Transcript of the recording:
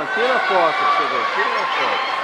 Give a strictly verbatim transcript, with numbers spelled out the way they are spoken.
Não, tira a foto pra você ver, tira a foto.